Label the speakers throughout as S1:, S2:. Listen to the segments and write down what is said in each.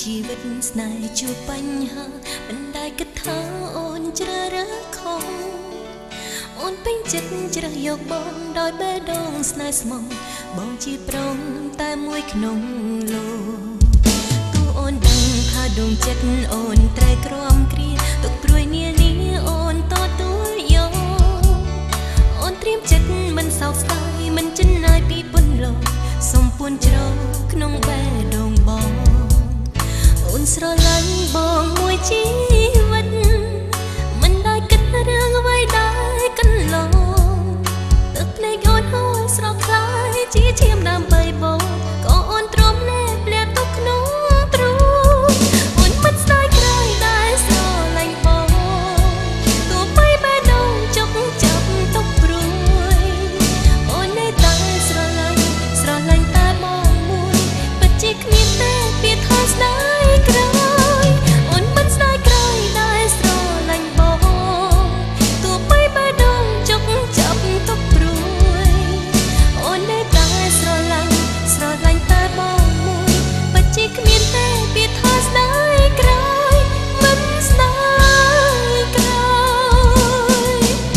S1: ជីវិតស្នេហ៍ជួបបញ្ហាមិនដែលគិតថាអូនជ្រើសរើសខុសអូនពេញចិត្តជ្រើសយកបងដោយបេះដូងស្នេហ៍ស្មោះបងជាប្រុងតែមួយក្នុងលោកទោះអូនដឹងថាដួងចិត្តអូនត្រូវក្រំគ្រាទុកព្រួយនានាអូនតទួលយកអូនត្រៀមចិត្តមិនសោកស្ដាយមិនចិនណាយពីពន្លកសុំពួនជ្រៅក្នុងបេះដូងបងអូនស្រឡាញ់បងមួយជីវិតមិនដែលគិតរឿងអ្វីដែលកន្លងទឹកភ្នែកអូនហូរស្រក់ខ្លាយជាឈាមដើម្បីបងក៏អូនទ្រាំណែផ្លែទុកក្នុងទ្រូងអូនមិនស្ដាយក្រោយដែលស្រឡាញ់បងទោះបីបេះដូងចុកចាប់ទុកព្រួយអូននៅតែស្រឡាញ់តែបងមួយពិតជាគ្មានតែពាក្យថាស្ដាយក្រោយអូនមិនស្ដាយក្រោយដែលស្រឡាញ់បងទោះបីបេះដូងចុកចាប់ទុកព្រួយអូននៅតែស្រឡាញ់តែបងមួយពិតជាគ្មានតែពាក្យថាស្ដាយក្រោយមិនស្ដាយក្រោយ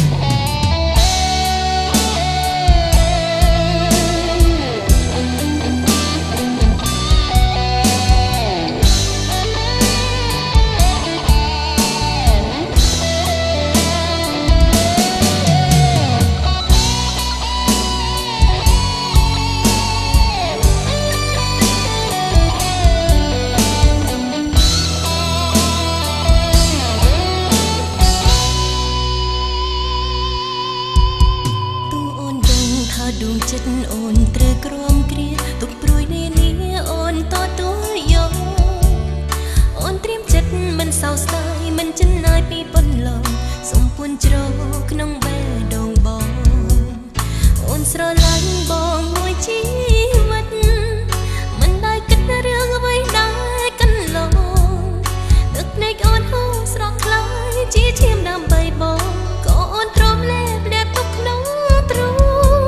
S1: ដួងចិត្តអូនត្រូវក្រំគ្រាទុកព្រួយនានាអូនតទួលយកអូនត្រៀមចិត្តមិនសោកស្ដាយមិនចិនណាយពីពន្លកសុំពួនជ្រៅក្នុងបេះដូងបងអូនស្រឡាញ់បងមួយជីវិតមិនដែលគិតរឿងអ្វីដែលកន្លងទឹកភ្នែកអូនហូរស្រក់ខ្លាយជាឈាមដើម្បីបងក៏អូនទ្រាំលែផ្លែទុកក្នុងទ្រូង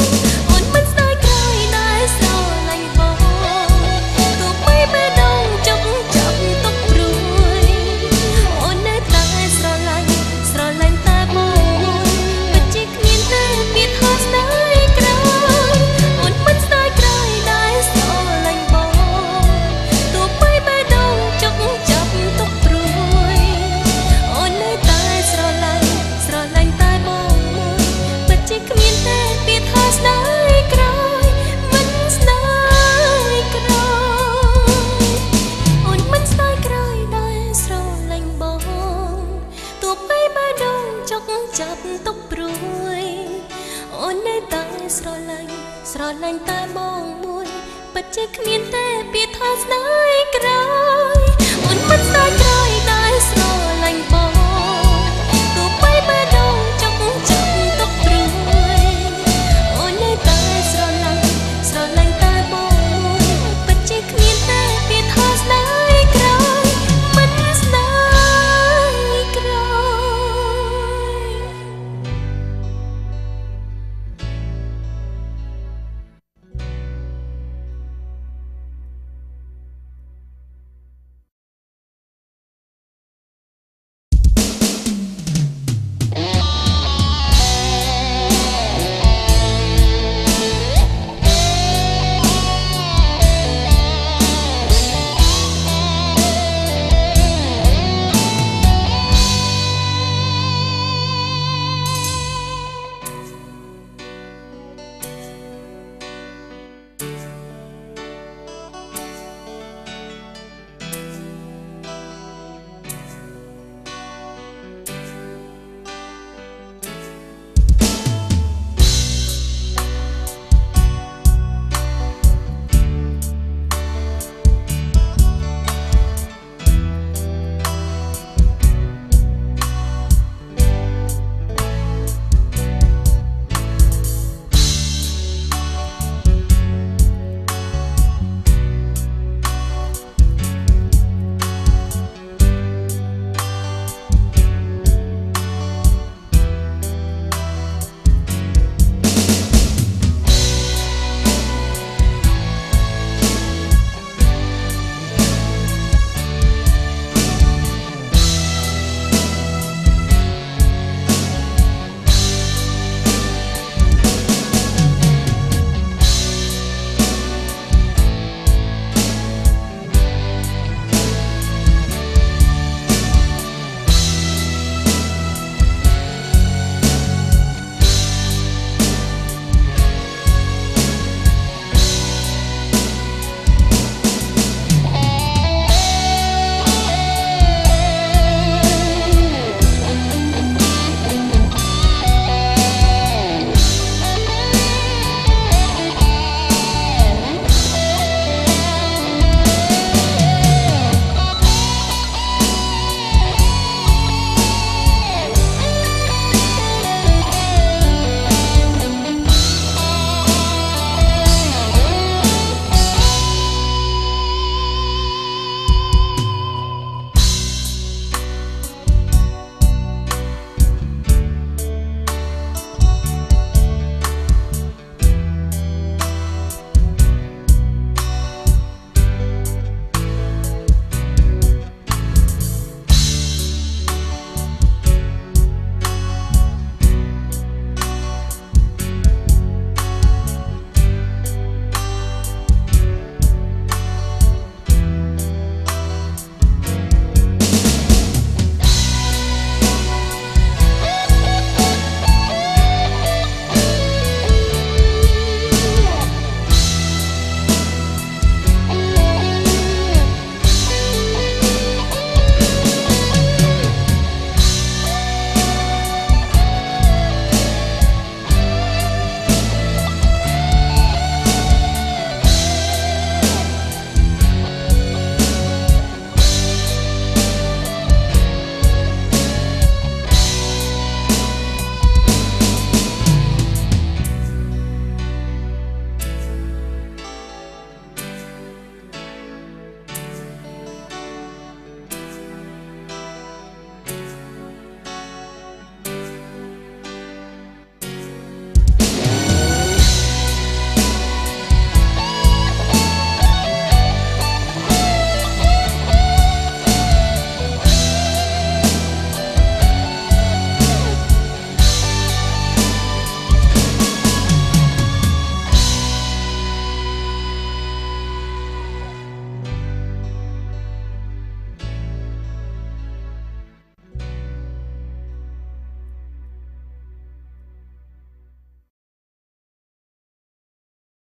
S1: ចាប់ទុកព្រួយអូននៅតែស្រឡាញ់តែបងមួយពិតជាគ្មានតែពាក្យថាស្ដាយក្រោយ